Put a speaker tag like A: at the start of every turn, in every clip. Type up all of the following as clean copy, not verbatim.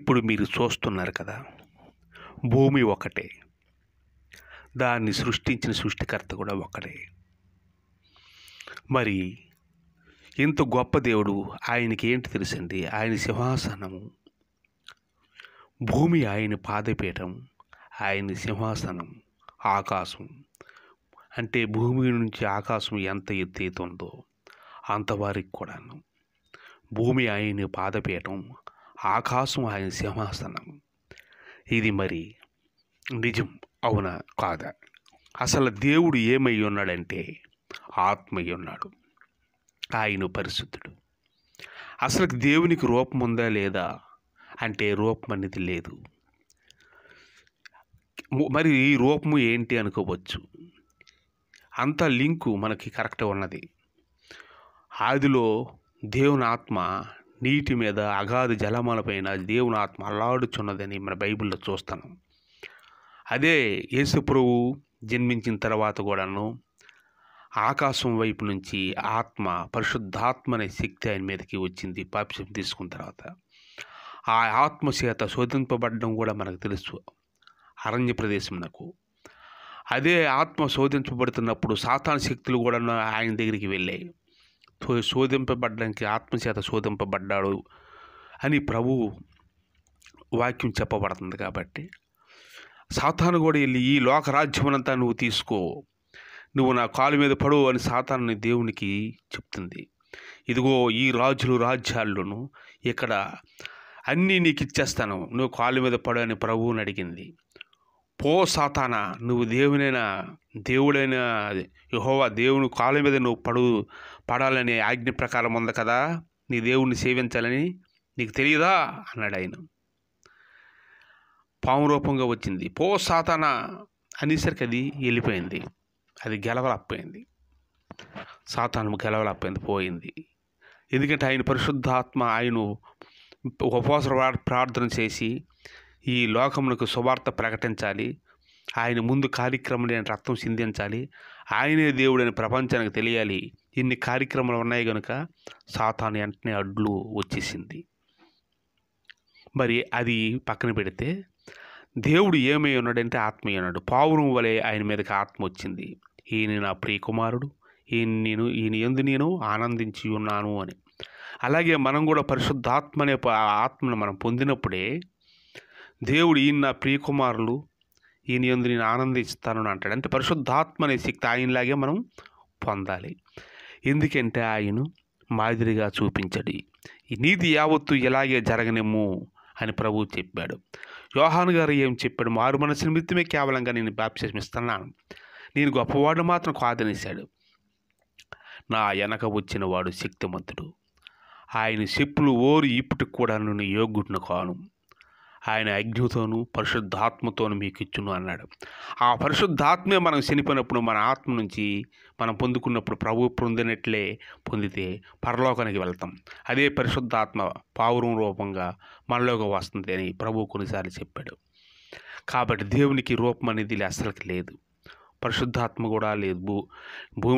A: ఇప్పుడు మీరు చూస్తున్నారు కదా, భూమి ఒకటే, దాన్ని సృష్టించిన సృష్టికర్త కూడా ఒకటే. మరి ఇంత గొప్ప దేవుడు, ఆయనకి ఏంటి తెలుసండి? ఆయన సింహాసనము, భూమి ఆయన పాదపీఠం, ఆయన సింహాసనం ఆకాశం. అంటే భూమి నుంచి ఆకాశం ఎంత ఎత్తైతుందో అంతవరకు కూడాను. భూమి ఆయన పాదపీఠం, ఆకాశం ఆయన సింహాసనం. ఇది మరి నిజం అవునా కాదా? అసలు దేవుడు ఏమై ఉన్నాడంటే ఆత్మయ్య ఉన్నాడు. ఆయన పరిశుద్ధుడు. అసలు దేవునికి రూపం ఉందా లేదా అంటే రూపం అనేది లేదు. మరి ఈ రూపము ఏంటి అనుకోవచ్చు. అంత లింకు మనకి కరెక్ట్ ఉన్నది. ఆదిలో దేవుని ఆత్మ నీటి మీద అగాధ జలములపైన దేవుని ఆత్మ అల్లాడుచున్నదని మన బైబిల్లో చూస్తాను. అదే యేసు ప్రభువు జన్మించిన తర్వాత కూడాను ఆకాశం వైపు నుంచి ఆత్మ, పరిశుద్ధాత్మ అనే శక్తి ఆయన మీదకి వచ్చింది బాప్తిసం తీసుకున్న తర్వాత. ఆ ఆత్మ చేత శోధింపబడడం కూడా మనకు తెలుసు అరణ్య ప్రదేశమునకు. అదే ఆత్మ శోధించబడుతున్నప్పుడు సాతాను శక్తులు కూడా ఆయన దగ్గరికి వెళ్ళాయి. శోధింపబడడానికి ఆత్మచేత శోధింపబడ్డాడు అని ప్రభువు వాక్యం చెప్పబడుతుంది. కాబట్టి సాతాను కూడా వెళ్ళి ఈ లోకరాజ్యమునంతా నువ్వు తీసుకో, నువ్వు నా కాలు మీద పడు అని సాతాను దేవునికి చెప్తుంది. ఇదిగో ఈ రాజులు రాజ్యాల్లోనూ ఇక్కడ అన్నీ నీకు ఇచ్చేస్తాను, నువ్వు కాలు మీద పడు అని ప్రభువుని అడిగింది. పో సాతానా, నువ్వు దేవుడైన యెహోవా దేవుని కాళ్ళ మీద నువ్వు పడాలనే ఆజ్ఞ ప్రకారం ఉంది కదా, నీ దేవుణ్ణి సేవించాలని నీకు తెలియదా అన్నాడు ఆయన. పాము రూపంగా వచ్చింది. పో సాతానా అనేసరికి అది వెళ్ళిపోయింది. అది గెలవలేకపోయింది. సాతాను గెలవలేకపోయింది, పోయింది. ఎందుకంటే ఆయన పరిశుద్ధాత్మ ఆయన ఉపవాస ప్రార్థన చేసి ఈ లోకమునకు సువార్త ప్రకటించాలి, ఆయన ముందు కార్యక్రమం రక్తం సిందించాలి, ఆయనే దేవుడని ప్రపంచానికి తెలియాలి. ఇన్ని కార్యక్రమాలు ఉన్నాయి కనుక సాతాను వెంటనే అడ్లు వచ్చేసింది. మరి అది పక్కన పెడితే దేవుడు ఏమై ఉన్నాడంటే ఆత్మీయ ఉన్నాడు. పావురం వలె ఆయన మీదకి ఆత్మ వచ్చింది. ఈయన నా ప్రియకుమారుడు, ఈయన యందు నేను ఆనందించి ఉన్నాను అని. అలాగే మనం కూడా పరిశుద్ధాత్మ అనే ఆత్మను మనం పొందినప్పుడే దేవుడు ఈయన నా ప్రియకుమారులు, ఈయన యందు నేను ఆనందిస్తాను అంటాడు. అంటే పరిశుద్ధాత్మ అనే శక్తి ఆయనలాగే మనం పొందాలి. ఎందుకంటే ఆయన మాదిరిగా చూపించడి, ఈ నీతి యావత్తు ఇలాగే జరగనేమో అని ప్రభువు చెప్పాడు. యోహాను గారు ఏం చెప్పాడు? మారు మనసు నిమిత్తమే కేవలంగా నేను బాప్తిసం ఇస్తున్నాను, నేను గొప్పవాడు మాత్రం కాదనేశాడు. నా వెనక వచ్చిన వాడు శక్తిమంతుడు, ఆయన చెప్పులు ఓరి ఇప్పటికి కూడా నేను యోగ్యుడిని కాను, ఆయన అగ్నితోనూ పరిశుద్ధాత్మతోనూ మీకు ఇచ్చును అన్నాడు. ఆ పరిశుద్ధాత్మే మనం చనిపోయినప్పుడు మన ఆత్మ నుంచి మనం పొందుకున్నప్పుడు ప్రభు పొందినట్లే పొందితే పరలోకానికి వెళ్తాం. అదే పరిశుద్ధాత్మ పావురం రూపంగా మనలోకి వస్తుంది అని ప్రభు కొన్నిసార్లు చెప్పాడు. కాబట్టి దేవునికి రూపం అనేది అసలుకి లేదు, పరిశుద్ధాత్మ కూడా లేదు. భూమి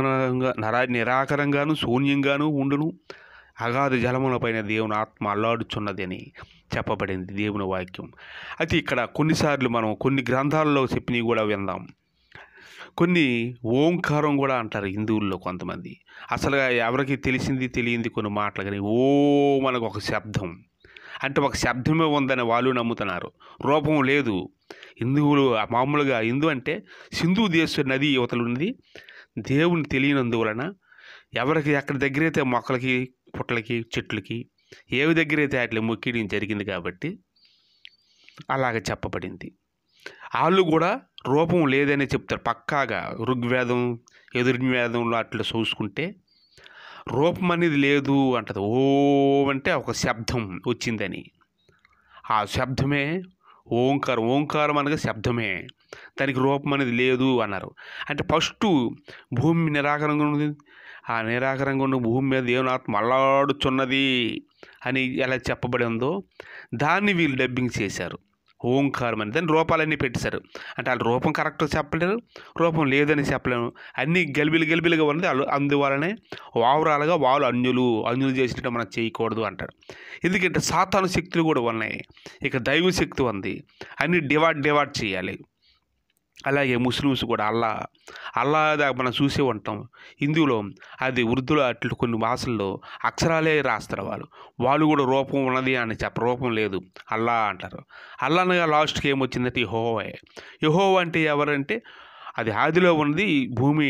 A: నిరాకరంగాను శూన్యంగాను ఉండును, అగాధ జలములపైన దేవుని ఆత్మ అల్లాడుచున్నది అని చెప్పబడింది దేవుని వాక్యం. అయితే ఇక్కడ కొన్నిసార్లు మనం కొన్ని గ్రంథాలలో చెప్పినవి కూడా విందాం. కొన్ని ఓంకారం కూడా అంటారు హిందువుల్లో కొంతమంది. అసలు ఎవరికి తెలియంది కొన్ని మాటలు, కానీ మనకు ఒక శబ్దం అంటే ఒక శబ్దమే ఉందని వాళ్ళు నమ్ముతున్నారు. రూపం లేదు. హిందువులు మామూలుగా హిందూ అంటే సింధు దేశ నది యువతలు ఉన్నది. దేవుని తెలియనందువలన ఎవరికి ఎక్కడి దగ్గరైతే మొక్కలకి, పుట్టలకి, చెట్లకి ఏవి దగ్గరైతే అట్లా మొక్కిడం జరిగింది కాబట్టి అలాగ చెప్పబడింది. వాళ్ళు కూడా రూపం లేదనే చెప్తారు పక్కాగా. ఋగ్వేదం, యజుర్వేదంలో అట్లా చూసుకుంటే రూపం అనేది లేదు అంటది. అంటే ఒక శబ్దం వచ్చిందని. ఆ శబ్దమే ఓంకారం. ఓంకారం అనగా శబ్దమే, దానికి రూపం అనేది లేదు అన్నారు. అంటే ఫస్ట్ భూమి నిరాకరంగా ఉంది, ఆ నిరాకరంగా ఉన్న భూమి మీద దేవుని ఆత్మ అల్లాడుచున్నది అని ఎలా చెప్పబడి ఉందో దాన్ని వీళ్ళు డబ్బింగ్ చేశారు. ఓంకారం అని దాని రూపాలన్నీ పెట్టేశారు. అంటే వాళ్ళు రూపం కరెక్ట్ చెప్పలేరు, రూపం లేదని చెప్పలేము, అన్నీ గలిబిలిగా ఉన్నది. వాళ్ళు అందువలనే ఓవరాల్గా వాళ్ళు అన్యులు చేసినట్టు మనం చేయకూడదు అంటారు. ఎందుకంటే సాతాను శక్తులు కూడా ఉన్నాయి, ఇక దైవ శక్తి ఉంది, అన్నీ డివైడ్ చేయాలి. అలాగే ముస్లిమ్స్ కూడా అల్లా మనం చూసే ఉంటాం. హిందువులో అది ఉర్దూలో అట్లు కొన్ని భాషల్లో అక్షరాలే రాస్తారు. వాళ్ళు కూడా రూపం ఉన్నది అని రూపం లేదు అల్లా అంటారు. అల్లా అనగా లాస్ట్కి ఏమొచ్చిందంటే యెహోవా అంటే ఎవరంటే అది ఆదిలో ఉన్నది. భూమి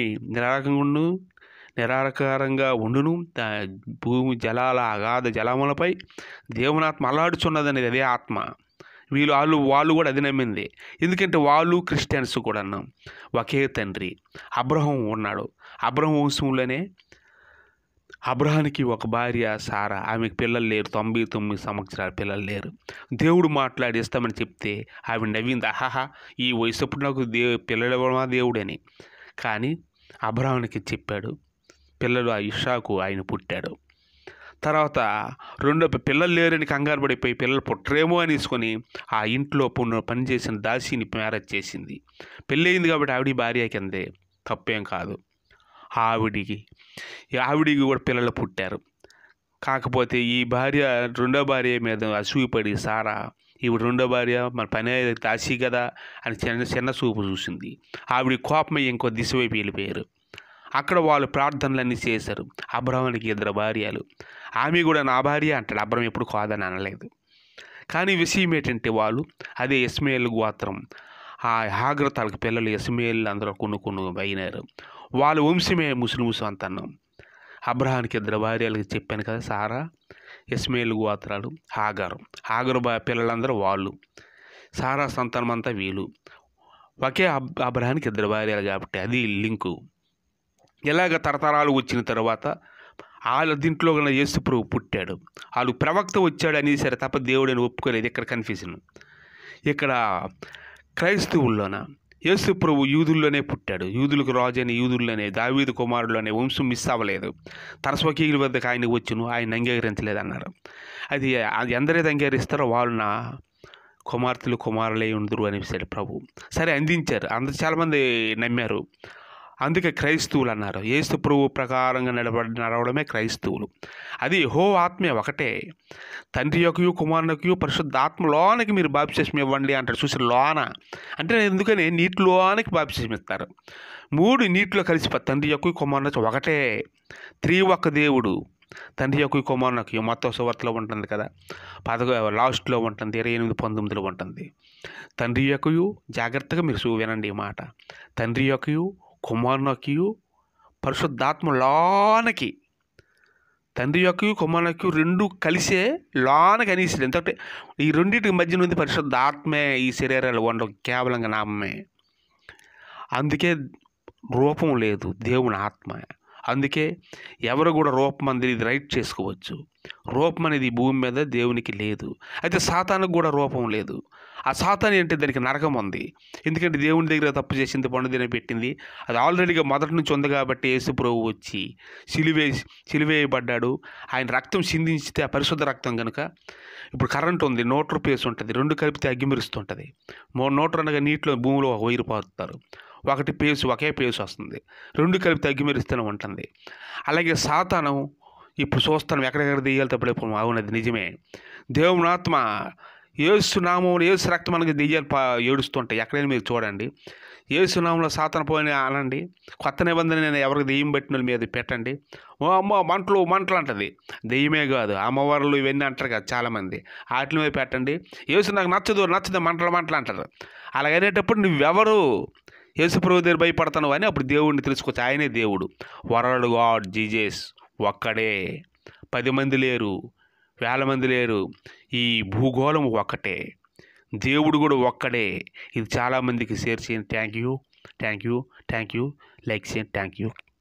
A: నిరాకారంగా ఉండును, భూమి జలాల అగాధ జలములపై దేవునాత్మ అల్లాడుచున్నదనేది అదే ఆత్మ. వాళ్ళు కూడా అది నమ్మింది. ఎందుకంటే వాళ్ళు క్రిస్టియన్స్ కూడా ఒకే తండ్రి అబ్రహం ఉన్నాడు. అబ్రహం వంశంలోనే అబ్రహానికి ఒక భార్య సారా, ఆమెకు పిల్లలు లేరు, 99 సంవత్సరాల పిల్లలు లేరు. దేవుడు మాట్లాడిస్తామని చెప్తే ఆమె నవ్వింది, ఆహాహా ఈ వయసప్పుడు నాకు పిల్లలు ఇవ్వడమా దేవుడని. కానీ అబ్రహానికి చెప్పాడు, పిల్లలు ఇస్సాకు ఆయన పుట్టాడు. తర్వాత రెండో పిల్లలు లేరని కంగారు పడిపోయి పిల్లలు పుట్టరేమో అనేసుకొని ఆ ఇంట్లో పనిచేసిన దాసిని మ్యారేజ్ చేసింది. పెళ్ళయింది కాబట్టి ఆవిడ భార్య కిందే, తప్పేం కాదు. ఆవిడికి కూడా పిల్లలు పుట్టారు. కాకపోతే ఈ భార్య రెండో భార్య మీద అసూయపడి సారా, ఈవిడ రెండో భార్య మన పని దాసి కదా అని చిన్న చూపు చూసింది. ఆవిడ కోపమై ఇంకో దిశ వైపు వెళ్ళిపోయారు. అక్కడ వాళ్ళు ప్రార్థనలన్నీ చేశారు. అబ్రహానికి 2 భార్యలు, ఆమె కూడా నా భార్య అంటాడు. అబ్రహం ఎప్పుడు కాదని అనలేదు. కానీ విషయం ఏంటంటే వాళ్ళు అదే ఇస్మాయేల్ గోత్రం, ఆ హాగర్ తాలూకు పిల్లలు ఇస్మాయేల్ అందరూ కొన్ని అయినారు. వాళ్ళ వంశమే ముస్లిమ్స్ అంతన్నాం. అబ్రహానికి 2 భార్యలకు చెప్పాను కదా, సారా, ఇస్మాయేల్ గోత్రాలు, హాగరు పిల్లలందరూ వాళ్ళు, సారా సంతానం అంతా వీళ్ళు. ఒకే అబ్రహానికి 2 భార్యలు కాబట్టి అది లింకు. ఇలాగ తరతరాలు వచ్చిన తర్వాత వాళ్ళ దీంట్లో కన్నా యేసు ప్రభు పుట్టాడు. వాళ్ళు ప్రవక్త వచ్చాడు అనేసరి తప్ప దేవుడని ఒప్పుకోలేదు. ఇక్కడ కన్ఫ్యూజన్. ఇక్కడ క్రైస్తవుల్లోన యేసు ప్రభు యూదుల్లోనే పుట్టాడు. యూదులకు రాజు అని యూదుల్లోనే, దావీదు కుమారుల్లోనే, వంశం మిస్ అవ్వలేదు. తరస్వకీయుల వద్దకు ఆయన వచ్చును, ఆయన అంగీకరించలేదు అన్నారు. అది ఎందరైతే అంగీకరిస్తారో వాళ్ళు నా కుమారులే ఉందరు అనేసాడు ప్రభు. సరే అందించారు, చాలామంది నమ్మారు. అందుకే క్రైస్తవులు అన్నారు. యేసు ప్రభు ప్రకారంగా నడవడమే క్రైస్తవులు. అది యెహోవా ఆత్మే ఒకటే, తండ్రి యొక్కయు కుమారునికియు పరిశుద్ధాత్మలోనికి మీరు బాప్తిస్మం ఇవ్వండి అంటారు. చూసి లోన అంటే ఎందుకని నీటిలోనికి బాప్తిస్మం ఇస్తారు. 3 నీటిలో కలిసి తండ్రి యొక్కయు కుమారునికి ఒకటే, 3 ఒక్క దేవుడు. తండ్రి యొక్కయు కుమారునికి మొత్తం సువార్తలో ఉంటుంది కదా, లాస్ట్లో ఉంటుంది, 28-19లో ఉంటుంది. తండ్రి యొక్కయు, జాగ్రత్తగా మీరు వినండి ఈ మాట, తండ్రి యొక్కయు కుమారునికియు పరిశుద్ధాత్మలోనికి, తండ్రి యొక్కయు కుమారునికియు 2 కలిసే లోనకి అనేసి. ఎందుకంటే ఈ రెండింటికి మధ్య నుండి పరిశుద్ధాత్మే ఈ శరీరాలు ఉండవు, కేవలంగా నామమే. అందుకే రూపం లేదు, దేవుని ఆత్మ. అందుకే ఎవరు కూడా రూపం అనేది ఇది రైట్ చేసుకోవచ్చు. రూపం అనేది భూమి మీద దేవునికి లేదు. అయితే సాతానికి కూడా రూపం లేదు. ఆ సాతాను అంటే దానికి నరకం ఉంది. ఎందుకంటే దేవుని దగ్గర తప్పు చేసింది, పండు తిని పెట్టింది. అది ఆల్రెడీగా మొదటి నుంచి ఉంది కాబట్టి యేసు ప్రభువు వచ్చి సిలువేయబడ్డాడు. ఆయన రక్తం సిందించితే ఆ పరిశుద్ధ రక్తం కనుక. ఇప్పుడు కరెంట్ ఉంది, నోటర్ పేసు ఉంటుంది, 2 కలిపితే అగ్గిమిరుస్తుంటుంది. నోటర్ అనగా నీటిలో భూమిలో ఒక వైరు పారుతారు, ఒకే పేసు వస్తుంది, 2 కలిపి తగ్గిమెరుస్తూనే ఉంటుంది. అలాగే సాతాను ఇప్పుడు చూస్తాను ఎక్కడెక్కడ దెయ్యాలు తప్పలేపు. అవునది నిజమే. దేవుని ఆత్మ యేసు నామం, యేసు రక్తం మనకి దెయ్యాలు ఏడుస్తుంటాయి. ఎక్కడైనా మీరు చూడండి, యేసు నామంలో సాతాను పోయిన అనండి. కొత్త నిబంధన నేను ఎవరికి దెయ్యం పెట్టిన మీద పెట్టండి, ఓ అమ్మ మంటలు అంటుంది. దెయ్యమే కాదు, అమ్మవార్లు ఇవన్నీ అంటారు కదా చాలామంది, వాటి మీద పెట్టండి. యేసు నాకు నచ్చదు మంటలు అంటారు. అలాగనేటప్పుడు నువ్వెవరు యేసు ప్రభు దగ్గర భయపడతాను అని అప్పుడు దేవుడిని తెలుసుకోవచ్చు. ఆయనే దేవుడు. వరల్డ్ గాడ్ జీజస్ ఒక్కడే. 10 మంది లేరు, 1000 మంది లేరు. ఈ భూగోళం ఒక్కటే, దేవుడు కూడా ఒక్కడే. ఇది చాలామందికి షేర్ చేయండి. Thank you. లైక్ చేయండి. Thank you.